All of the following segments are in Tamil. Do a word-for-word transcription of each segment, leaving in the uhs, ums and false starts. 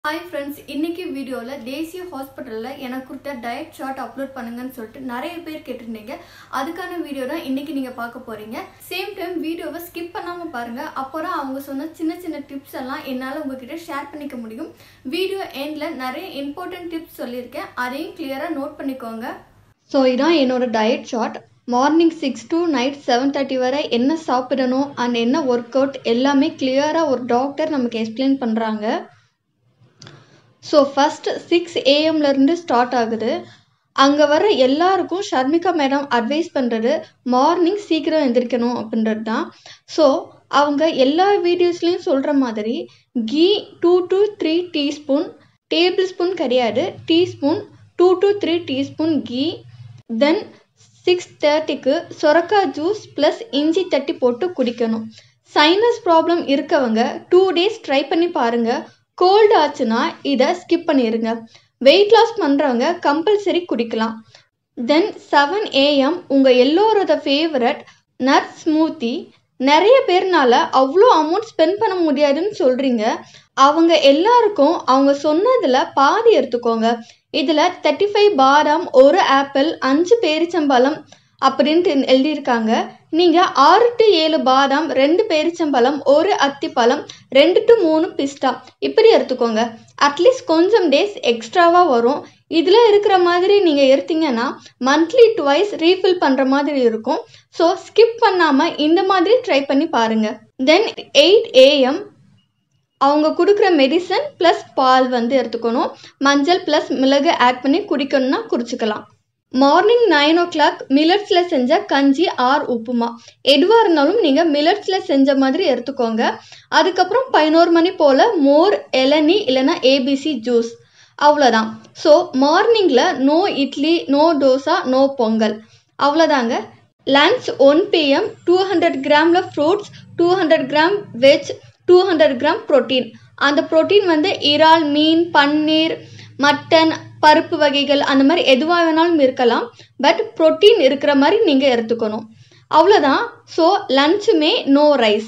Hi friends, இன்னைக்கு வீடியோல தேசிய ஹாஸ்பிடல்ல எனக்கு கொடுத்த டயட் சார்ட் அப்லோட் பண்ணுங்கன்னு சொல்லிட்டு நிறைய பேர் கேட்டிருந்தீங்க. அதுக்கான வீடியோ தான் இன்னைக்கு நீங்க பார்க்க போறீங்க. சேம் டைம் வீடியோவை ஸ்கிப் பண்ணாம பாருங்க. அப்பதான் அவங்க சொன்ன சின்ன சின்ன டிப்ஸ் எல்லாம் என்னால உங்ககிட்ட ஷேர் பண்ணிக்க முடியும். வீடியோ எண்ட்ல நிறைய இம்பார்ட்டன்ட் டிப்ஸ் சொல்லியிருக்கேன். அதையும் கிளியரா நோட் பண்ணிக்கோங்க. ஸோ இதான் என்னோட diet chart. Morning six to night seven thirty வரை என்ன சாப்பிடணும் அண்ட் என்ன ஒர்க் அவுட் எல்லாமே கிளியராக ஒரு டாக்டர் நமக்கு எக்ஸ்பிளைன் பண்ணுறாங்க. ஸோ ஃபஸ்ட் சிக்ஸ் ஏஎம்லேருந்து ஸ்டார்ட் ஆகுது. அங்கே வர எல்லாருக்கும் ஷர்மிகா மேடம் அட்வைஸ் பண்ணுறது மார்னிங் சீக்கிரம் எந்திரிக்கணும் அப்படின்றது தான். ஸோ அவங்க எல்லா வீடியோஸ்லேயும் சொல்கிற மாதிரி ghee two to three teaspoon, tablespoon கிடையாது, teaspoon, two to three teaspoon ghee. Then six தேர்ட்டிக்கு சொரக்காய் ஜூஸ் ப்ளஸ் இஞ்சி தட்டி போட்டு குடிக்கணும். சைனஸ் ப்ராப்ளம் இருக்கவங்க டூ டேஸ் ட்ரை பண்ணி பாருங்கள். கோல்டு ஆச்சுன்னா இதை ஸ்கிப் பண்ணிடுங்க. வெயிட் லாஸ் பண்ணுறவங்க கம்பல்சரி குடிக்கலாம். தென் செவன் ஏஎம் உங்கள் எல்லோரோட ஃபேவரட் நட் ஸ்மூத்தி. நிறைய பேர்னால அவ்வளோ அமௌண்ட் ஸ்பெண்ட் பண்ண முடியாதுன்னு சொல்கிறீங்க. அவங்க எல்லாருக்கும் அவங்க சொன்னதில் பாதி எடுத்துக்கோங்க. இதில் தேர்ட்டி ஃபைவ் பாதாம், ஒரு ஆப்பிள், அஞ்சு பேரிச்சம்பழம் அப்படின்ட்டு எழுதியிருக்காங்க. நீங்கள் ஆறு டு ஏழு பாதாம், ரெண்டு பேரிச்சம்பழம், ஒரு அத்திப்பழம், ரெண்டு டு மூணு பிஸ்டா இப்படி எடுத்துக்கோங்க. அட்லீஸ்ட் கொஞ்சம் டேஸ் எக்ஸ்ட்ராவாக வரும். இதில் இருக்கிற மாதிரி நீங்கள் எடுத்தீங்கன்னா மந்த்லி டுவைஸ் ரீஃபில் பண்ணுற மாதிரி இருக்கும். ஸோ ஸ்கிப் பண்ணாமல் இந்த மாதிரி ட்ரை பண்ணி பாருங்கள். தென் எயிட் ஏஎம் அவங்க கொடுக்குற மெடிசன் ப்ளஸ் பால் வந்து எடுத்துக்கணும். மஞ்சள் ப்ளஸ் மிளகு ஆட் பண்ணி குடிக்கணும்னா குடிச்சிக்கலாம். மார்னிங் நைன் ஓ கிளாக் மில்லட்ஸில் செஞ்ச கஞ்சி ஆர் உப்புமா எதுவாக இருந்தாலும் நீங்கள் மில்லட்ஸில் செஞ்ச மாதிரி எடுத்துக்கோங்க. அதுக்கப்புறம் பதினோரு மணி போல் மோர், இளநீ இல்லைன்னா ஏபிசி ஜூஸ், அவ்வளோதான். ஸோ மார்னிங்கில் no idli, no dosa, no pongal, அவ்வளோதாங்க. Lunch one PM two hundred கிராமில் fruits, two hundred gram veg, two hundred gram protein. அந்த ப்ரோட்டீன் வந்து இறால், மீன், பன்னீர், மட்டன், பருப்பு வகைகள் அந்த மாதிரி எதுவாக வேணாலும் இருக்கலாம். பட் ப்ரோட்டீன் இருக்கிற மாதிரி நீங்கள் எடுத்துக்கணும், அவ்வளோதான். ஸோ லன்ச்சுமே நோ ரைஸ்.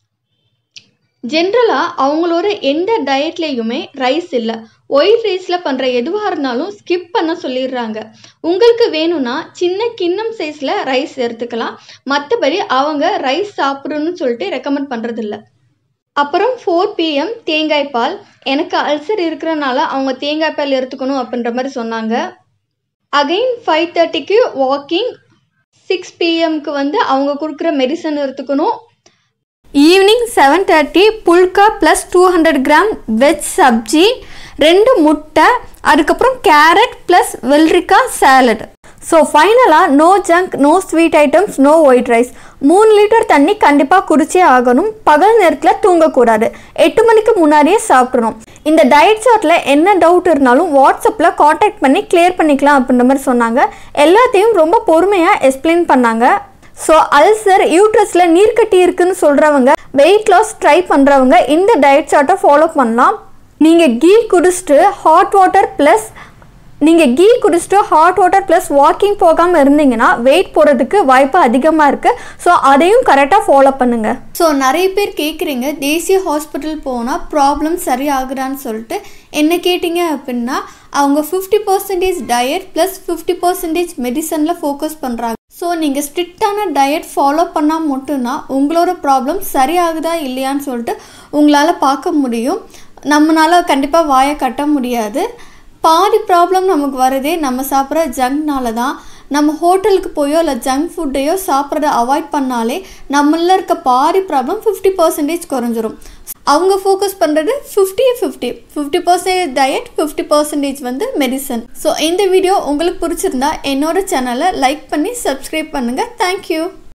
ஜென்ரலாக அவங்களோட எந்த டயட்லேயுமே ரைஸ் இல்லை. ஒயிட் ரைஸில் பண்ணுற எதுவாக இருந்தாலும் ஸ்கிப் பண்ண சொல்லிடுறாங்க. உங்களுக்கு வேணும்னா சின்ன கிண்ணம் சைஸில் ரைஸ் எடுத்துக்கலாம். மற்றபடி அவங்க ரைஸ் சாப்பிடணும்னு சொல்லிட்டு ரெக்கமெண்ட் பண்ணுறதில்ல. அப்புறம் ஃபோர் பிஎம் தேங்காய் பால். எனக்கு அல்சர் இருக்கிறனால அவங்க தேங்காய் பால் எடுத்துக்கணும் அப்படின்ற மாதிரி சொன்னாங்க. அகைன் ஃபைவ் தேர்ட்டிக்கு வாக்கிங். சிக்ஸ் பிஎம்க்கு வந்து அவங்க கொடுக்குற மெடிசன் எடுத்துக்கணும். Evening seven thirty phulka plus two hundred gram veg sabzi, ரெண்டு முட்டை, அதுக்கப்புறம் கேரட் ப்ளஸ் வெள்ளரிக்காய் சாலட். ஸோ ஃபைனலாக no junk, no sweet items, no white rice. மூணு லிட்டர் தண்ணி கண்டிப்பாக குடிச்சே ஆகணும். பகல் நேரத்தில் தூங்கக்கூடாது. எட்டு மணிக்கு முன்னாடியே சாப்பிடணும். இந்த டயட் சார்ட்டில் என்ன டவுட் இருந்தாலும் வாட்ஸ்அப்பில் காண்டாக்ட் பண்ணி கிளியர் பண்ணிக்கலாம் அப்படின்ற மாதிரி சொன்னாங்க. எல்லாத்தையும் ரொம்ப பொறுமையாக எக்ஸ்பிளைன் பண்ணாங்க. ஸோ அல்சர், யூட்ரஸில் நீர்க்கட்டி இருக்குன்னு சொல்கிறவங்க, வெயிட் லாஸ் ட்ரை பண்ணுறவங்க இந்த டயட் சார்ட்டை ஃபாலோ பண்ணலாம். நீங்கள் கீ குடிச்சிட்டு ஹாட் வாட்டர் ப்ளஸ் நீங்கள் கீ குடிச்சிட்டு ஹாட் வாட்டர் ப்ளஸ் வாக்கிங் போகாமல் இருந்தீங்கன்னா வெயிட் போகிறதுக்கு வாய்ப்பு அதிகமாக இருக்குது. ஸோ அதையும் கரெக்டாக ஃபாலோ பண்ணுங்கள். ஸோ நிறைய பேர் கேட்குறீங்க தேசிய ஹாஸ்பிட்டல் போனால் ப்ராப்ளம் சரியாகுதான்னு சொல்லிட்டு. என்ன கேட்டிங்க அப்படின்னா அவங்க fifty percentage diet plus fifty percentage மெடிசனில் ஃபோக்கஸ் பண்ணுறாங்க. ஸோ நீங்கள் ஸ்ட்ரிக்டான டயட் ஃபாலோ பண்ணால் மட்டும்தான் உங்களோட ப்ராப்ளம் சரியாகுதா இல்லையான்னு சொல்லிட்டு உங்களால் பார்க்க முடியும். நம்மளால் கண்டிப்பாக வாயை கட்ட முடியாது. பாதி ப்ராப்ளம் நமக்கு வருதே நம்ம சாப்பிட்ற ஜங்க்னால தான். நம்ம ஹோட்டலுக்கு போயோ இல்லை ஜங்க் ஃபுட்டையோ சாப்பிட்றத அவாய்ட் பண்ணாலே நம்மளில் இருக்க பாதி ப்ராப்ளம் ஃபிஃப்டி பர்சன்டேஜ் குறைஞ்சிரும். அவங்க ஃபோக்கஸ் பண்ணுறது fifty fifty fifty percentage diet, fifty percentage வந்து மெடிசன். ஸோ இந்த வீடியோ உங்களுக்கு பிடிச்சிருந்தா என்னோட சேனலை லைக் பண்ணி சப்ஸ்கிரைப் பண்ணுங்கள். தேங்க்யூ.